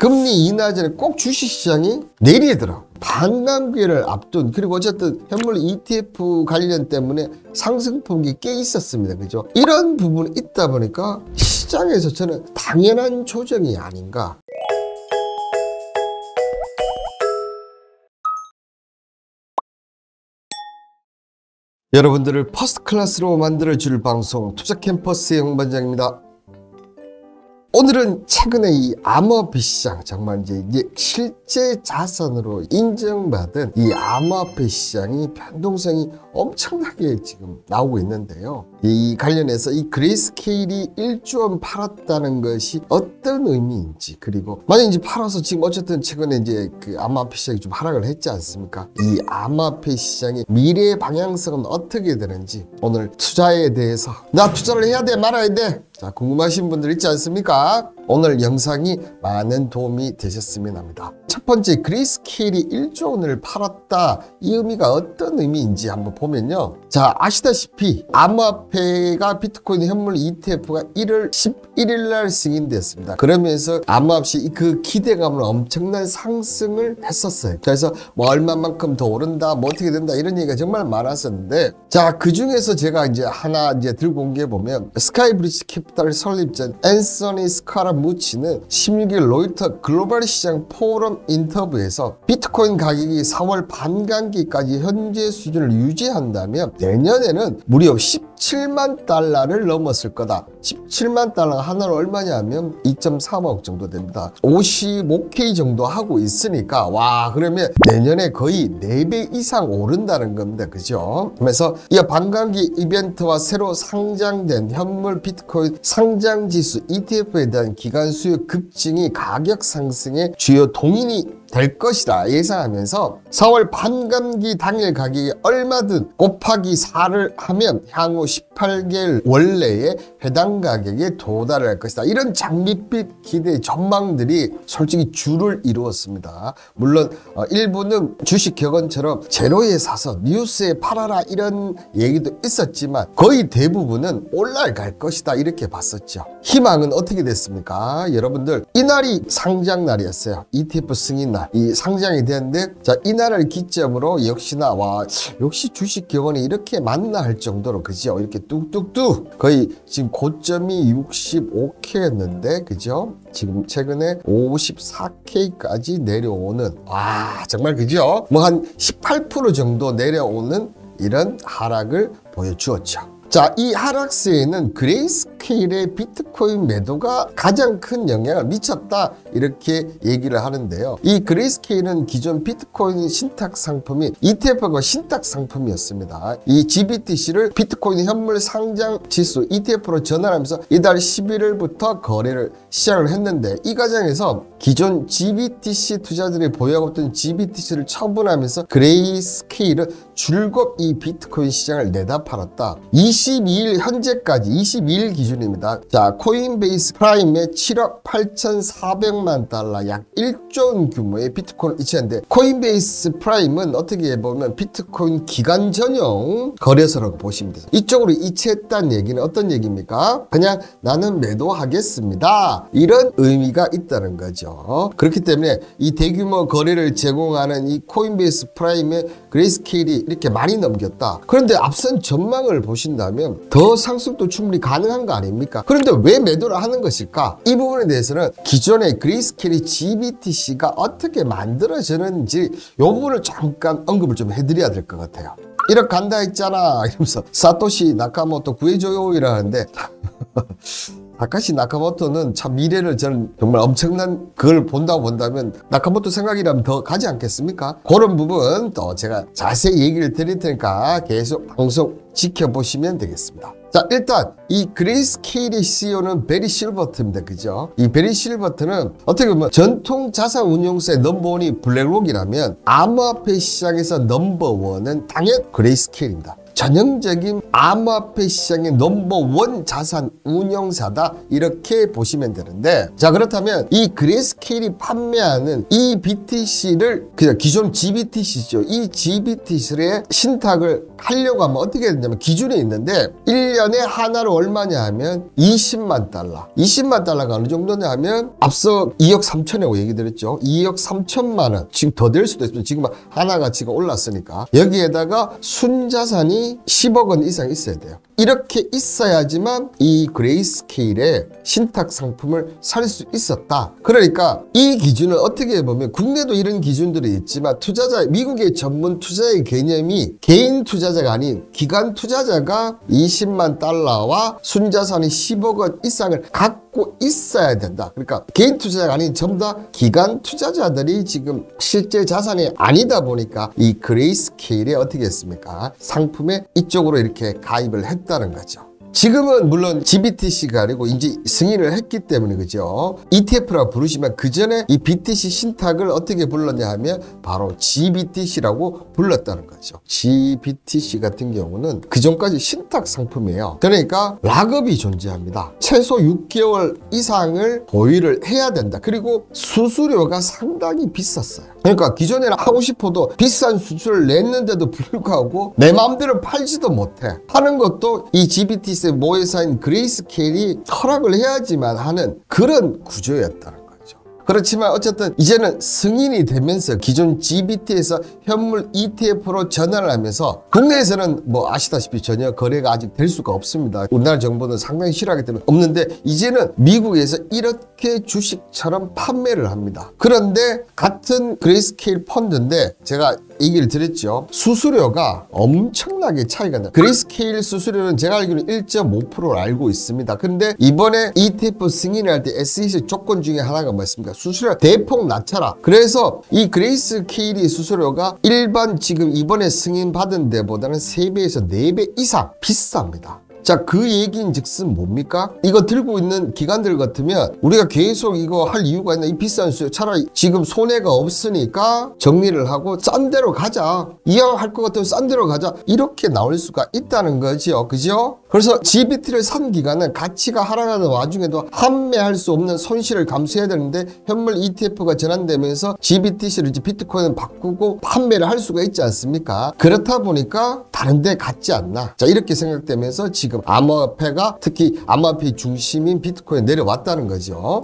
금리 인하 전에 꼭 주식시장이 내리더라고. 반감기를 앞둔, 그리고 어쨌든 현물 ETF 관련 때문에 상승폭이 꽤 있었습니다. 그죠? 이런 부분이 있다 보니까 시장에서 저는 당연한 조정이 아닌가. 여러분들을 퍼스트 클래스로 만들어줄 방송 투자캠퍼스의 홍반장입니다. 오늘은 최근에 이 암호화폐 시장, 정말 이제 실제 자산으로 인정받은 이 암호화폐 시장이 변동성이 엄청나게 지금 나오고 있는데요. 이 관련해서 이 그레이스케일이 1조 원 팔았다는 것이 어떤 의미인지, 그리고 만약 이제 팔아서 지금 어쨌든 최근에 이제 그 암호화폐 시장이 좀 하락을 했지 않습니까? 이 암호화폐 시장의 미래 방향성은 어떻게 되는지, 오늘 투자에 대해서 나 투자를 해야 돼 말아야 돼, 자, 궁금하신 분들 있지 않습니까? 오늘 영상이 많은 도움이 되셨으면 합니다. 첫 번째, 그레이스케일이 1조 원을 팔았다. 이 의미가 어떤 의미인지 한번 보면요. 자, 아시다시피 암호화폐가 비트코인 현물 ETF가 1월 11일 날 승인됐습니다. 그러면서 암호화폐 그 기대감으로 엄청난 상승을 했었어요. 그래서 뭐 얼마만큼 더 오른다, 뭐 어떻게 된다, 이런 얘기가 정말 많았었는데, 자, 그 중에서 제가 이제 하나 들고 온 게 보면, 스카이브리지 캐피탈 설립자 앤서니 스카라 무치는 16일 로이터 글로벌 시장 포럼 인터뷰에서 비트코인 가격이 4월 반감기까지 현재 수준을 유지한다면 내년에는 무려 17만 달러를 넘었을 거다. 17만 달러가 하나로 얼마냐면 2.3억 정도 됩니다. 55K 정도 하고 있으니까, 와, 그러면 내년에 거의 4배 이상 오른다는 겁니다. 그죠? 그래서 이 반감기 이벤트와 새로 상장된 현물 비트코인 상장지수 ETF에 대한 기간 수요 급증이 가격 상승의 주요 동인이 될 것이다 예상하면서 4월 반감기 당일 가격이 얼마든 곱하기 4를 하면 향후 18개월 원래의 해당 가격에 도달할 것이다. 이런 장밋빛 기대 전망들이 솔직히 주를 이루었습니다. 물론 일부는 주식 격언처럼 제로에 사서 뉴스에 팔아라 이런 얘기도 있었지만 거의 대부분은 올라갈 것이다 이렇게 봤었죠. 희망은 어떻게 됐습니까? 여러분들, 이날이 상장 날이었어요. ETF 승인 날. 이 상장이 됐는데, 자, 이날을 기점으로 역시나, 와, 역시 주식 격언이 이렇게 맞나 할 정도로, 그죠? 이렇게 뚝뚝뚝 거의 지금 고점이 65K였는데, 그죠? 지금 최근에 54K까지 내려오는, 와, 정말 그죠? 뭐 한 18% 정도 내려오는 이런 하락을 보여주었죠. 자, 이 하락세에는 그레이스케일의 비트코인 매도가 가장 큰 영향을 미쳤다 이렇게 얘기를 하는데요. 이 그레이스케일은 기존 비트코인 신탁 상품이 ETF가 신탁 상품이었습니다. 이 GBTC를 비트코인 현물 상장 지수 ETF로 전환하면서 이달 11일부터 거래를 시작을 했는데, 이 과정에서 기존 GBTC 투자들이 보유하고 있던 GBTC를 처분하면서 그레이스케일은 줄곧 이 비트코인 시장을 내다 팔았다. 22일 현재까지 22일 기준입니다. 자, 코인베이스 프라임에 7억 8,400만 달러, 약 1조 원 규모의 비트코인을 이체했는데, 코인베이스 프라임은 어떻게 보면 비트코인 기관 전용 거래소라고 보시면 돼요. 이쪽으로 이체했다는 얘기는 어떤 얘기입니까? 그냥 나는 매도하겠습니다, 이런 의미가 있다는 거죠. 그렇기 때문에 이 대규모 거래를 제공하는 이 코인베이스 프라임에 그레이스케일이 이렇게 많이 넘겼다. 그런데 앞선 전망을 보신다면 더 상승도 충분히 가능한 거 아닙니까? 그런데 왜 매도를 하는 것일까? 이 부분에 대해서는 기존의 그레이스케일이 GBTC가 어떻게 만들어지는지 이 부분을 잠깐 언급을 좀 해드려야 될 것 같아요. 1억 간다 했잖아 이러면서 사토시 나카모토 구해줘요 이러는데 다카시 나카모토는 참 미래를 저는 정말 엄청난 그걸 본다고 본다면 나카모토 생각이라면 더 가지 않겠습니까? 그런 부분 또 제가 자세히 얘기를 드릴 테니까 계속 방송 지켜보시면 되겠습니다. 자, 일단 이 그레이스케일의 CEO는 베리 실버트입니다. 그죠? 이 베리 실버트는 어떻게 보면 전통 자산 운용사의 넘버원이 블랙록이라면 암호화폐 시장에서 넘버원은 당연 그레이스케일입니다. 전형적인 암호화폐 시장의 넘버원 자산 운용사다, 이렇게 보시면 되는데, 자 그렇다면 이 그레이스케일이 판매하는 이 BTC를 그냥 기존 GBTC죠. 이 GBTC의 신탁을 하려고 하면 어떻게 해야 되냐면 기준이 있는데 1년에 하나로 얼마냐 하면 20만 달러. 20만 달러가 어느 정도냐 하면 앞서 2억 3천이라고 얘기 드렸죠. 2억 3천만 원. 지금 더 될 수도 있어요. 지금 하나 가치가 올랐으니까. 여기에다가 순자산이 10억 원 이상 있어야 돼요. 이렇게 있어야지만 이 그레이스케일의 신탁 상품을 살 수 있었다. 그러니까 이 기준은 어떻게 보면 국내도 이런 기준들이 있지만 투자자, 미국의 전문 투자의 개념이 개인 투자자가 아닌 기관 투자자가 20만 달러와 순자산이 10억 원 이상을 갖고 있어야 된다. 그러니까 개인 투자자가 아닌 전부 다 기관 투자자들이 지금 실제 자산이 아니다 보니까 이 그레이스케일에 어떻게 했습니까? 상품에 이쪽으로 이렇게 가입을 했다는 거죠. 지금은 물론 GBTC가 아니고 이제 승인을 했기 때문에 그죠. ETF라고 부르시면 그 전에 이 BTC 신탁을 어떻게 불렀냐 하면 바로 GBTC라고 불렀다는 거죠. GBTC 같은 경우는 그 전까지 신탁 상품이에요. 그러니까 락업이 존재합니다. 최소 6개월 이상을 보유를 해야 된다. 그리고 수수료가 상당히 비쌌어요. 그러니까 기존에는 하고 싶어도 비싼 수수료를 냈는데도 불구하고 내 마음대로 팔지도 못해. 파는 것도 이 GBTC 모회사인 그레이스케일이 허락을 해야지만 하는 그런 구조였다는 거죠. 그렇지만 어쨌든 이제는 승인이 되면서 기존 GBT에서 현물 ETF로 전환을 하면서 국내에서는 뭐 아시다시피 전혀 거래가 아직 될 수가 없습니다. 우리나라 정부는 상당히 싫어하기 때문에 없는데 이제는 미국에서 이렇게 주식처럼 판매를 합니다. 그런데 같은 그레이스케일 펀드인데 제가 얘기를 드렸죠. 수수료가 엄청나게 차이가 나요. 그레이스케일 수수료는 제가 알기로는 1.5%를 알고 있습니다. 근데 이번에 ETF 승인을 할 때 SEC 조건 중에 하나가 뭐였습니까? 수수료 대폭 낮춰라. 그래서 이 그레이스케일이 수수료가 일반 지금 이번에 승인 받은 데보다는 3배에서 4배 이상 비쌉니다. 자, 그 얘기인 즉슨 뭡니까? 이거 들고 있는 기관들 같으면 우리가 계속 이거 할 이유가 있나? 이 비싼 수요. 차라리 지금 손해가 없으니까 정리를 하고 싼 데로 가자. 이왕 할 것 같으면 싼 데로 가자. 이렇게 나올 수가 있다는 거죠. 그죠? 그래서 GBT를 산 기관은 가치가 하락하는 와중에도 판매할 수 없는 손실을 감수해야 되는데 현물 ETF가 전환되면서 GBTC를 이제 비트코인을 바꾸고 판매를 할 수가 있지 않습니까? 그렇다 보니까 다른 데 같지 않나. 자, 이렇게 생각되면서 지금 암호화폐가 특히 암호화폐 중심인 비트코인에 내려왔다는 거죠.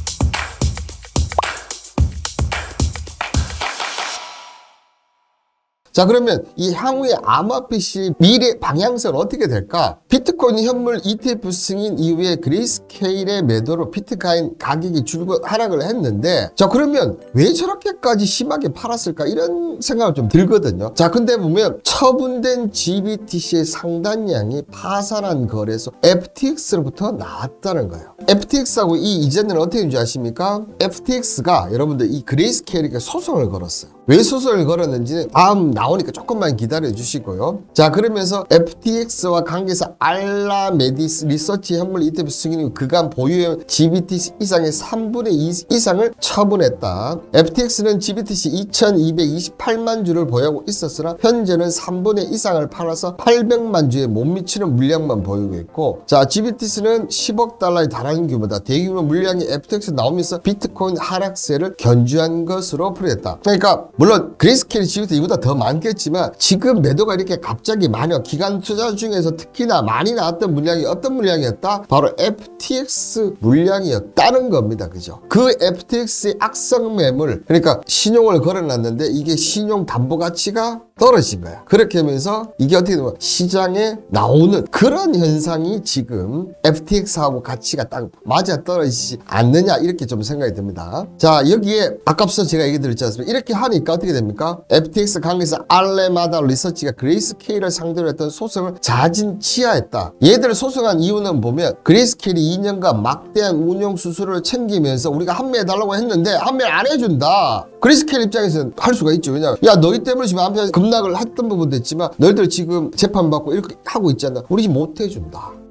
자, 그러면 이 향후의 암호화폐 시의 미래 방향성은 어떻게 될까? 비트코인 현물 ETF 승인 이후에 그레이스케일의 매도로 비트코인 가격이 줄곧 하락을 했는데, 자, 그러면 왜 저렇게까지 심하게 팔았을까? 이런 생각을 좀 들거든요. 자, 근데 보면 처분된 GBTC의 상단량이 파산한 거래소 FTX로부터 나왔다는 거예요. FTX하고 이 이전에는 어떻게 되는지 아십니까? FTX가 여러분들 이 그레이스케일에게 소송을 걸었어요. 왜 소송을 걸었는지는 다음 나오니까 조금만 기다려 주시고요. 자, 그러면서 FTX와 관계사 알라메디스 리서치 현물 ETF 승인 후 그간 보유한 GBTC 이상의 3분의 2 이상을 처분했다. FTX는 GBTC 2228만 주를 보유하고 있었으나 현재는 3분의 이상을 팔아서 800만 주에 못 미치는 물량만 보유고 있고, 자, GBTC는 10억 달러에 달하는 규모다. 대규모 물량이 FTX 나오면서 비트코인 하락세를 견주한 것으로 풀이했다. 그러니까 물론 그레이스케일 GBT 이보다 더 많겠지만 지금 매도가 이렇게 갑자기 많이 기관 투자 중에서 특히나 많이 나왔던 물량이 어떤 물량이었다? 바로 FTX 물량이었다는 겁니다. 그죠? 그 FTX의 악성 매물, 그러니까 신용을 걸어놨는데 이게 신용 담보 가치가 떨어진 거야. 그렇게 하면서 이게 어떻게 되면 시장에 나오는 그런 현상이 지금 FTX하고 가치가 딱 맞아 떨어지지 않느냐, 이렇게 좀 생각이 듭니다. 자, 여기에 아까부터 제가 얘기 드렸지 않습니까? 이렇게 하니까 어떻게 됩니까? FTX 관계사 알레마다 리서치가 그레이스케일을 상대로 했던 소송을 자진치하했다. 얘들을 소송한 이유는 보면 그레이스케일이 2년간 막대한 운용 수수료를 챙기면서 우리가 판매해달라고 했는데 판매를 안 해준다. 그레이스케일 입장에서는 할 수가 있죠. 왜냐면 야, 너희 때문에 지금 암살 급락을 했던 부분도 있지만 너희들 지금 재판받고 이렇게 하고 있잖아. 우리 지금 못 해준다.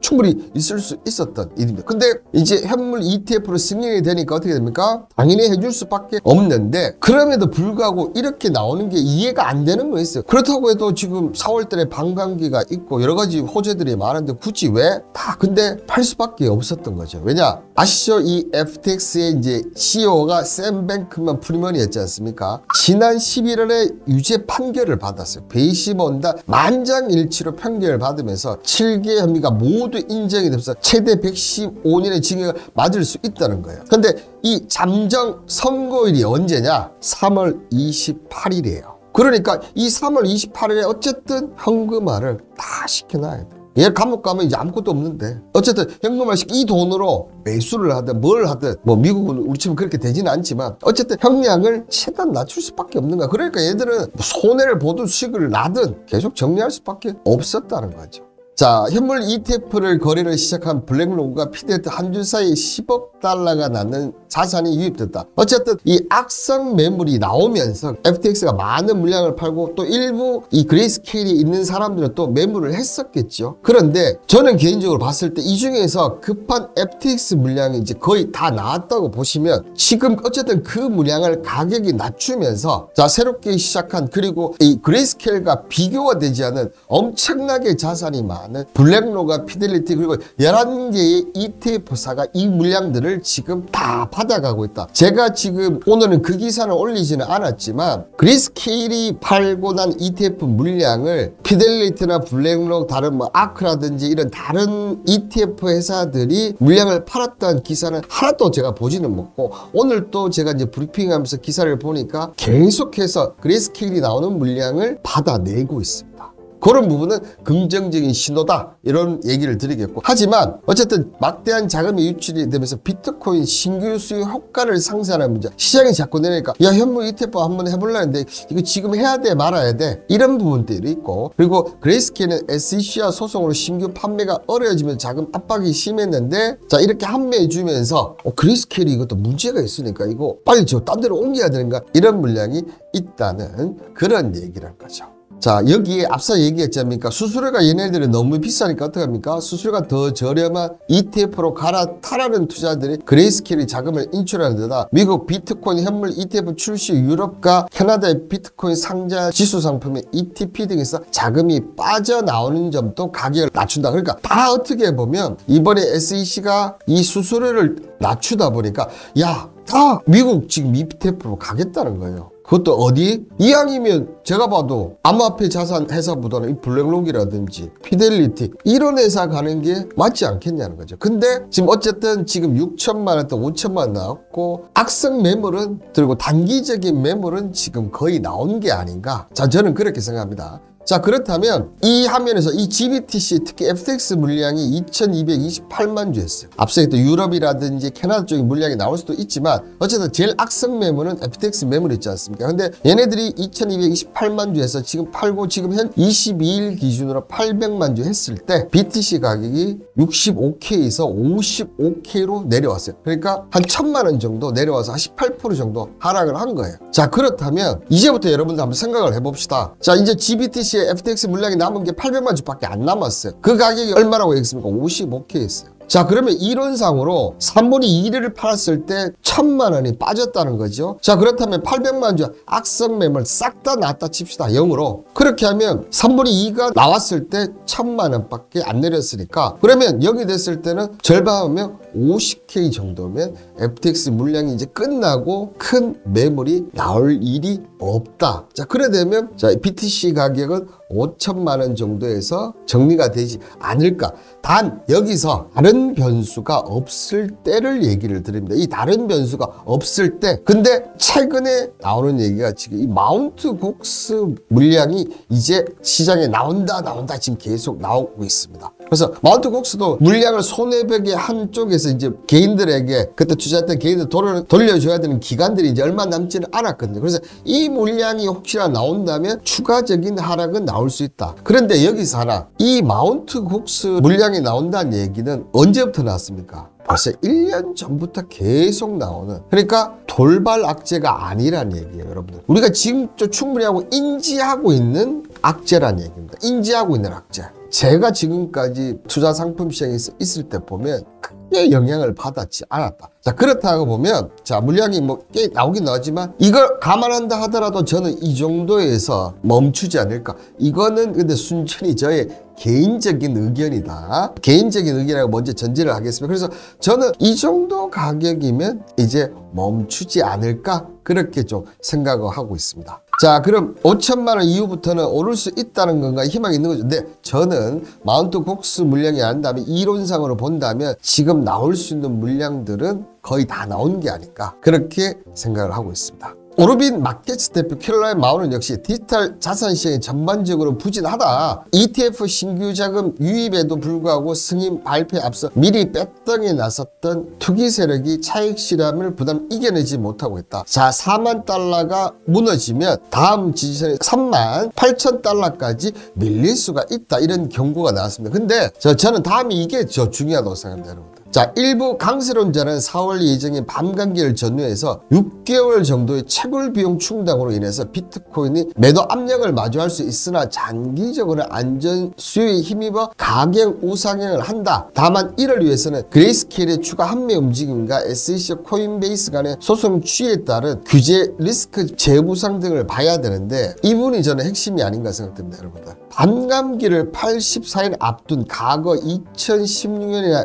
충분히 있을 수 있었던 일입니다. 근데 이제 현물 ETF로 승인이 되니까 어떻게 됩니까? 당연히 해줄 수밖에 없는데 그럼에도 불구하고 이렇게 나오는 게 이해가 안 되는 거 있어요. 그렇다고 해도 지금 4월달에 반감기가 있고 여러 가지 호재들이 많은데 굳이 왜? 다 근데 팔 수밖에 없었던 거죠. 왜냐? 아시죠? 이 FTX의 이제 CEO가 샘 뱅크먼 프리먼이었지 않습니까? 지난 11월에 유죄 판결을 받았어요. 배심원다 만장일치로 판결을 받으면서 7개 혐의가 모두 인정이 되면서 최대 115년의 징역을 맞을 수 있다는 거예요. 근데 이 잠정 선고일이 언제냐? 3월 28일이에요. 그러니까 이 3월 28일에 어쨌든 현금화를 다 시켜놔야 돼. 얘 감옥 가면 이제 아무것도 없는데 어쨌든 현금화 시켜 이 돈으로 매수를 하든 뭘 하든 뭐 미국은 우리처럼 그렇게 되지는 않지만 어쨌든 형량을 최대한 낮출 수밖에 없는 거야. 그러니까 얘들은 손해를 보든 수익을 나든 계속 정리할 수밖에 없었다는 거죠. 자, 현물 ETF를 거래를 시작한 블랙록과 피델리티 한 주 사이에 10억 달러가 남는 자산이 유입됐다. 어쨌든 이 악성 매물이 나오면서 FTX가 많은 물량을 팔고 또 일부 이 그레이스케일이 있는 사람들은 또 매물을 했었겠죠. 그런데 저는 개인적으로 봤을 때 이 중에서 급한 FTX 물량이 이제 거의 다 나왔다고 보시면 지금 어쨌든 그 물량을 가격이 낮추면서 자, 새롭게 시작한 그리고 이 그레이스케일과 비교가 되지 않은 엄청나게 자산이 많은 블랙록과 피델리티 그리고 11개의 ETF사가 이 물량들을 지금 다 받아가고 있다. 제가 지금 오늘은 그 기사는 올리지는 않았지만 그레이스케일이 팔고 난 ETF 물량을 피델리티나 블랙록 다른 뭐 아크라든지 이런 다른 ETF 회사들이 물량을 팔았다는 기사는 하나도 제가 보지는 못고 오늘 또 제가 이제 브리핑하면서 기사를 보니까 계속해서 그레이스케일이 나오는 물량을 받아내고 있습니다. 그런 부분은 긍정적인 신호다 이런 얘기를 드리겠고 하지만 어쨌든 막대한 자금이 유출이 되면서 비트코인 신규 수요 효과를 상쇄하는 문제 시장이 자꾸 내니까 야 현물 ETF 한번 해보려는데 이거 지금 해야 돼 말아야 돼 이런 부분들이 있고 그리고 그레이스케일은 SEC와 소송으로 신규 판매가 어려워지면 자금 압박이 심했는데 자 이렇게 판매해 주면서 그레이스케일이 이것도 문제가 있으니까 이거 빨리 저 딴 데로 옮겨야 되는가 이런 물량이 있다는 그런 얘기란 거죠. 자 여기에 앞서 얘기했지 않습니까? 수수료가 얘네들은 너무 비싸니까 어떡합니까? 수수료가 더 저렴한 ETF로 갈아타라는 투자들이 그레이스케일이 자금을 인출하는 데다 미국 비트코인 현물 ETF 출시 유럽과 캐나다의 비트코인 상자 지수 상품의 ETP 등에서 자금이 빠져나오는 점도 가격을 낮춘다. 그러니까 다 어떻게 보면 이번에 SEC가 이 수수료를 낮추다 보니까 야 다 미국 지금 ETF로 가겠다는 거예요. 그것도 어디? 이왕이면 제가 봐도 암호화폐 자산 회사보다는 이 블랙록이라든지 피델리티 이런 회사 가는 게 맞지 않겠냐는 거죠. 근데 지금 어쨌든 지금 6천만 원 또 5천만 원 나왔고 악성 매물은 그리고 단기적인 매물은 지금 거의 나온 게 아닌가. 자 저는 그렇게 생각합니다. 자 그렇다면 이 화면에서 이 GBTC 특히 FTX 물량이 2228만 주였어요. 앞서 했던 유럽이라든지 캐나다 쪽의 물량이 나올 수도 있지만 어쨌든 제일 악성 매물은 FTX 매물 있지 않습니까? 근데 얘네들이 2228만 주에서 지금 팔고 지금 현 22일 기준으로 800만 주 했을 때 BTC 가격이 65K에서 55K로 내려왔어요. 그러니까 한 1000만 원 정도 내려와서 한 18% 정도 하락을 한 거예요. 자 그렇다면 이제부터 여러분들 한번 생각을 해봅시다. 자 이제 GBTC FTX 물량이 남은 게 800만 주밖에 안 남았어요. 그 가격이 얼마라고 했습니까? 55K였어요. 자 그러면 이론상으로 3분의 2를 팔았을 때 1000만 원이 빠졌다는 거죠. 자 그렇다면 800만 주 악성 매물 싹 다 놨다 칩시다. 0으로. 그렇게 하면 3분의 2가 나왔을 때 1000만 원밖에 안 내렸으니까 그러면 여기 됐을 때는 절반하면 50K 정도면 FTX 물량이 이제 끝나고 큰 매물이 나올 일이 없다. 자 그래 되면 자 BTC 가격은 5천만 원 정도에서 정리가 되지 않을까. 단 여기서 다른 변수가 없을 때를 얘기를 드립니다. 이 다른 변수가 없을 때 근데 최근에 나오는 얘기가 지금 이 마운트 곡스 물량이 이제 시장에 나온다 지금 계속 나오고 있습니다. 그래서 마운트 곡스도 물량을 손해배기 한쪽에서 이제 개인들에게 그때 투자했던 개인들 돌려줘야 되는 기간들이 이제 얼마 남지는 않았거든요. 그래서 이 물량이 혹시나 나온다면 추가적인 하락은 나올 수 있다. 그런데 여기서 하나 이 마운트 곡스 물량이 나온다는 얘기는 언제부터 나왔습니까? 벌써 1년 전부터 계속 나오는 그러니까 돌발 악재가 아니란 얘기예요. 여러분들 우리가 지금 충분히 하고 인지하고 있는 악재란 얘기입니다. 인지하고 있는 악재. 제가 지금까지 투자 상품 시장에 있을 때 보면 크게 영향을 받았지 않았다. 자, 그렇다고 보면, 자, 물량이 뭐 꽤 나오긴 나왔지만, 이걸 감안한다 하더라도 저는 이 정도에서 멈추지 않을까. 이거는 근데 순전히 저의 개인적인 의견이다. 개인적인 의견이라고 먼저 전제를 하겠습니다. 그래서 저는 이 정도 가격이면 이제 멈추지 않을까. 그렇게 좀 생각을 하고 있습니다. 자, 그럼 5천만 원 이후부터는 오를 수 있다는 건가 희망이 있는 거죠. 근데 저는 마운트 곡스 물량이 안 다면 이론상으로 본다면 지금 나올 수 있는 물량들은 거의 다 나온 게 아닐까 그렇게 생각을 하고 있습니다. 오르빈 마켓스 대표 캐롤라인 마우는 역시 디지털 자산 시장이 전반적으로 부진하다. ETF 신규 자금 유입에도 불구하고 승인 발표에 앞서 미리 뺐덩이에 나섰던 투기 세력이 차익 실험을 부담 이겨내지 못하고 있다. 자, 4만 달러가 무너지면 다음 지지선에 3만 8천 달러까지 밀릴 수가 있다. 이런 경고가 나왔습니다. 근데 저는 다음이 이게 중요하다고 생각합니다, 여러분들. 자, 일부 강세론자는 4월 예정인 밤감기를 전후해서 6개월 정도의 채굴 비용 충당으로 인해서 비트코인이 매도 압력을 마주할 수 있으나 장기적으로 안전 수요에 힘입어 가격 우상향을 한다. 다만 이를 위해서는 그레이스케일의 추가 환매 움직임과 SEC와 코인베이스 간의 소송 취지에 따른 규제 리스크 재부상 등을 봐야 되는데 이 부분이 저는 핵심이 아닌가 생각됩니다, 여러분들. 밤감기를 84일 앞둔 과거 2016년이나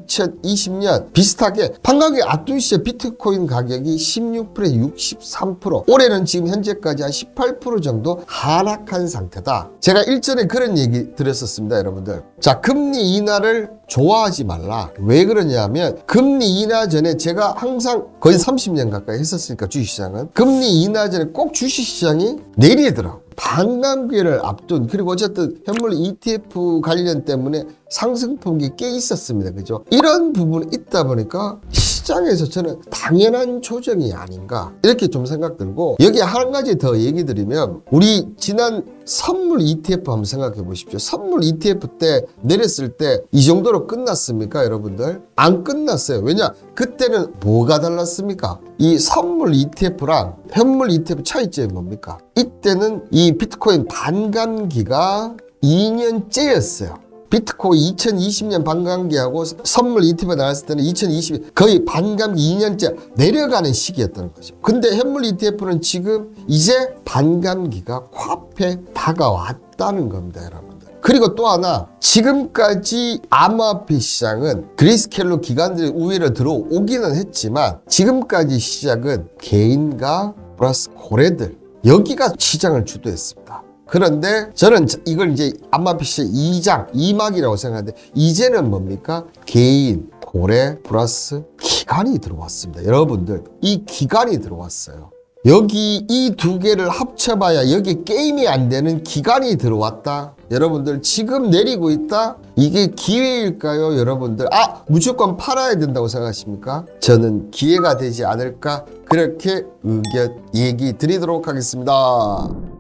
2020년 비슷하게 밤감기 앞둔 시에 비트코인 가격이 16%, 63%, 올해는 지금 현재까지 한 18% 정도 하락한 상태다. 제가 일전에 그런 얘기 드렸었습니다, 여러분들. 자, 금리 인하를 좋아하지 말라. 왜 그러냐면 금리 인하 전에 제가 항상 거의 30년 가까이 했었으니까 주식시장은 금리 인하 전에 꼭 주식시장이 내리더라고. 반감기를 앞둔, 그리고 어쨌든 현물 ETF 관련 때문에 상승폭이 꽤 있었습니다. 그죠? 이런 부분이 있다 보니까 시장에서 저는 당연한 조정이 아닌가 이렇게 좀 생각 들고, 여기 한 가지 더 얘기 드리면 우리 지난 선물 ETF 한번 생각해 보십시오. 선물 ETF 때 내렸을 때 이 정도로 끝났습니까, 여러분들? 안 끝났어요. 왜냐? 그때는 뭐가 달랐습니까? 이 선물 ETF랑 현물 ETF 차이점이 뭡니까? 이때는 이 비트코인 반감기가 2년째였어요. 비트코인 2020년 반감기하고 선물 ETF 나왔을 때는 2020년 거의 반감기 2년째 내려가는 시기였다는 거죠. 근데 현물 ETF는 지금 이제 반감기가 코앞에 다가왔다는 겁니다, 여러분들. 그리고 또 하나, 지금까지 암호화폐 시장은 그레이스케일로 기관들이 우위로 들어오기는 했지만 지금까지 시작은 개인과 플러스 고래들, 여기가 시장을 주도했습니다. 그런데 저는 이걸 이제 암호화폐 시장 2장, 2막이라고 생각하는데 이제는 뭡니까? 개인, 고래 플러스 기관이 들어왔습니다. 여러분들, 이 기관이 들어왔어요. 여기 이 두 개를 합쳐봐야 여기 게임이 안 되는 기관이 들어왔다. 여러분들 지금 내리고 있다? 이게 기회일까요, 여러분들? 무조건 팔아야 된다고 생각하십니까? 저는 기회가 되지 않을까? 그렇게 얘기 드리도록 하겠습니다.